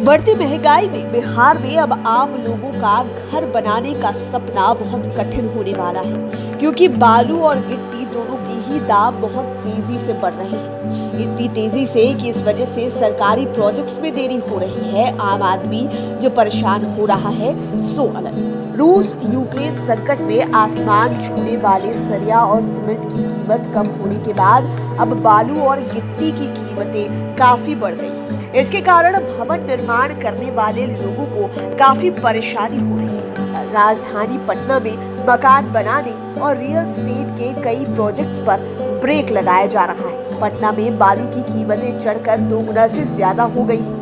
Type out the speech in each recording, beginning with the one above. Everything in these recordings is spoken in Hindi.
बढ़ती महंगाई में बिहार में अब आम लोगों का घर बनाने का सपना बहुत कठिन होने वाला है, क्योंकि बालू और गिट्टी दोनों के ही दाम बहुत तेजी से बढ़ रहे हैं। इतनी तेजी से कि इस वजह से सरकारी प्रोजेक्ट्स में देरी हो रही है। आम आदमी जो परेशान हो रहा है सो अलग। रूस यूक्रेन संकट में आसमान छूने वाले सरिया और सीमेंट की कीमत कम होने के बाद अब बालू और गिट्टी की कीमतें काफी बढ़ गई। इसके कारण भवन निर्माण करने वाले लोगों को काफी परेशानी हो रही है। राजधानी पटना में मकान बनाने और रियल एस्टेट के कई प्रोजेक्ट्स पर ब्रेक लगाया जा रहा है। पटना में बालू की कीमतें चढ़कर 2 गुना से ज्यादा हो गई है।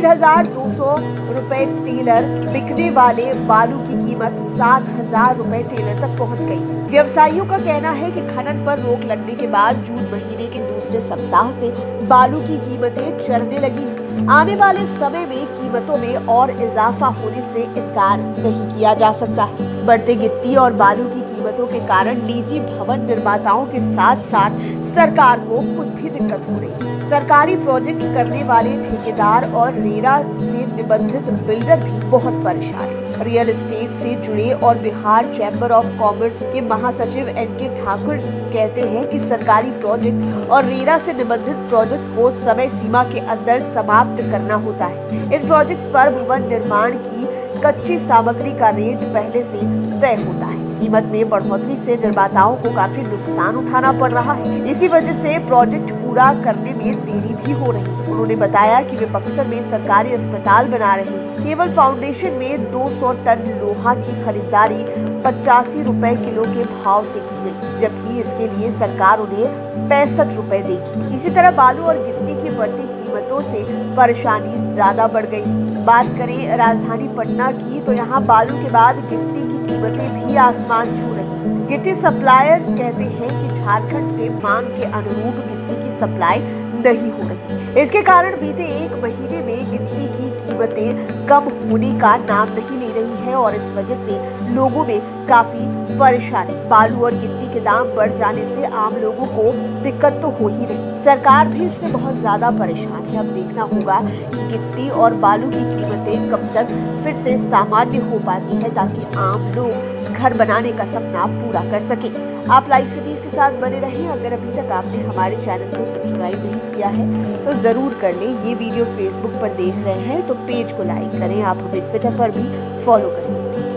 3,200 रुपए टेलर बिकने वाले बालू की कीमत 7,000 रुपए टेलर तक पहुंच गई। व्यवसायियों का कहना है कि खनन पर रोक लगने के बाद जून महीने के दूसरे सप्ताह से बालू की कीमतें चढ़ने लगी। आने वाले समय में कीमतों में और इजाफा होने से इनकार नहीं किया जा सकता। बढ़ते गिट्टी और बालू की कीमतों के कारण निजी भवन निर्माताओं के साथ साथ सरकार को खुद भी दिक्कत हो रही है। सरकारी प्रोजेक्ट्स करने वाले ठेकेदार और रेरा से निबंधित बिल्डर भी बहुत परेशान हैं। रियल एस्टेट से जुड़े और बिहार चैम्बर ऑफ कॉमर्स के महासचिव एनके ठाकुर कहते हैं कि सरकारी प्रोजेक्ट और रेरा से निबंधित प्रोजेक्ट को समय सीमा के अंदर समाप्त करना होता है। इन प्रोजेक्ट्स पर भवन निर्माण की कच्ची सामग्री का रेट पहले से तय होता है। कीमत में बढ़ोतरी से निर्माताओं को काफी नुकसान उठाना पड़ रहा है। इसी वजह से प्रोजेक्ट पूरा करने में देरी भी हो रही है। उन्होंने बताया कि वे बक्सर में सरकारी अस्पताल बना रहे हैं। केवल फाउंडेशन में 200 टन लोहा की खरीदारी 85 रुपए किलो के भाव से की गई, जबकि इसके लिए सरकार उन्हें 65 रुपए देगी। इसी तरह बालू और गिट्टी की बढ़ती कीमतों से परेशानी ज्यादा बढ़ गई। बात करें राजधानी पटना की, तो यहाँ बालू के बाद गिट्टी की कीमतें भी आसमान छू रही हैं। गिट्टी सप्लायर्स कहते हैं कि झारखंड से मांग के अनुरूप गिट्टी की सप्लाई नहीं हो रही। इसके कारण बीते 1 महीने में गिट्टी की कीमतें कम होने का नाम नहीं ले रही है और इस वजह से लोगों में काफी परेशानी। बालू और गिट्टी के दाम बढ़ जाने से आम लोगों को दिक्कत तो हो ही रही, सरकार भी इससे बहुत ज्यादा परेशान है। अब देखना होगा कि गिट्टी और बालू की कीमतें कब तक फिर से सामान्य हो पाती है, ताकि आम लोग घर बनाने का सपना पूरा कर सके। आप लाइव सिटीज के साथ बने रहें। अगर अभी तक आपने हमारे चैनल को सब्सक्राइब नहीं किया है तो जरूर कर लें। ये वीडियो फेसबुक पर देख रहे हैं तो पेज को लाइक करें। आप हमें ट्विटर पर भी फॉलो कर सकते हैं।